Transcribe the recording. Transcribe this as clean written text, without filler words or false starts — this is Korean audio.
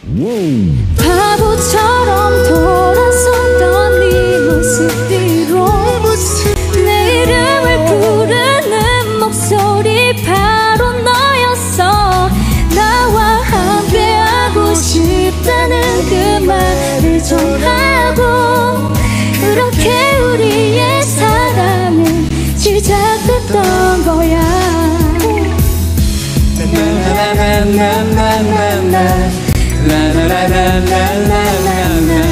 바보처럼 돌아섰던 네 모습 뒤로 내 이름을 부르는 목소리 바로 너였어. 나와 함께하고 싶다는 그 말을 전하고 그렇게 우리의 사랑은 시작됐던 거야. 나나나나나나나나